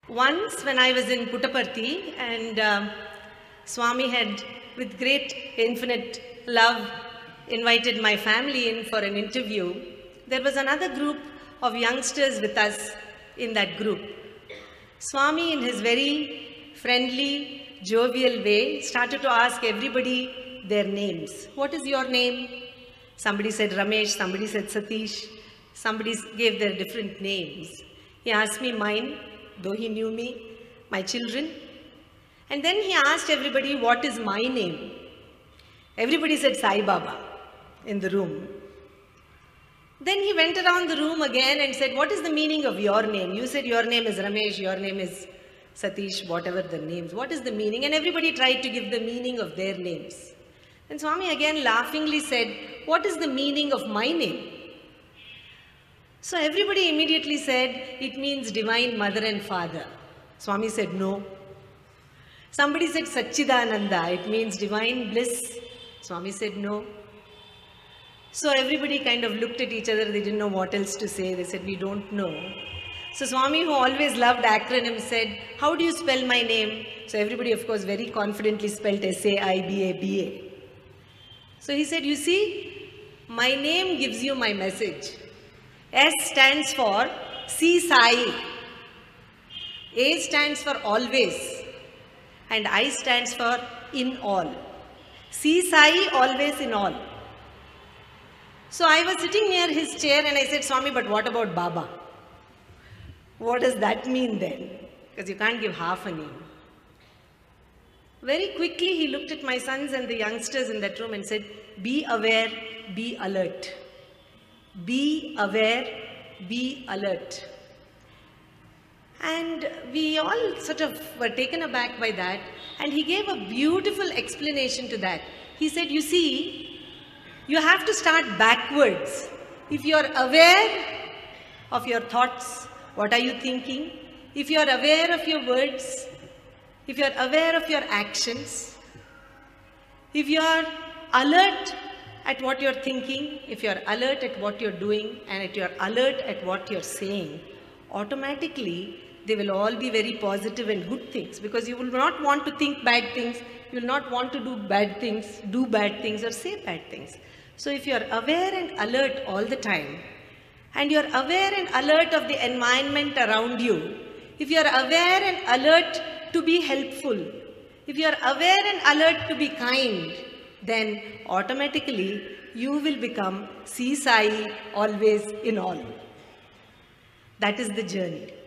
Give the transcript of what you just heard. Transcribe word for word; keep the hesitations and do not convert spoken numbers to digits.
Once when I was in Puttaparthi and uh, Swami had, with great infinite love, invited my family in for an interview, there was another group of youngsters with us in that group. Swami, in his very friendly, jovial way, started to ask everybody their names. What is your name? Somebody said Ramesh, somebody said Satish, somebody gave their different names. He asked me mine, though he knew me, my children. And then he asked everybody, what is my name? Everybody said Sai Baba in the room. Then he went around the room again and said, what is the meaning of your name? You said your name is Ramesh, your name is Satish, whatever the names. What is the meaning? And everybody tried to give the meaning of their names. And Swami again laughingly said, what is the meaning of my name? So everybody immediately said, it means divine mother and father. Swami said, no. Somebody said Satchidananda, it means divine bliss. Swami said, no. So everybody kind of looked at each other, they didn't know what else to say. They said, we don't know. So Swami, who always loved acronyms, said, how do you spell my name? So everybody, of course, very confidently spelled S A I B A B A. So he said, you see, my name gives you my message. S stands for See Sai. A stands for always. And I stands for in all. See Sai, always in all. So I was sitting near his chair and I said, Swami, but what about Baba? What does that mean then? Because you can't give half a name. Very quickly he looked at my sons and the youngsters in that room and said, be aware, be alert. Be aware, be alert. And we all sort of were taken aback by that. And he gave a beautiful explanation to that. He said, you see, you have to start backwards. If you are aware of your thoughts, what are you thinking? If you are aware of your words, if you are aware of your actions, if you are alert at what you're thinking, if you're alert at what you're doing, and if you're alert at what you're saying, automatically they will all be very positive and good things, because you will not want to think bad things, you will not want to do bad things, do bad things or say bad things. So if you're aware and alert all the time, and you're aware and alert of the environment around you, if you're aware and alert to be helpful, if you're aware and alert to be kind, then automatically you will become See Sai, always in all. That is the journey.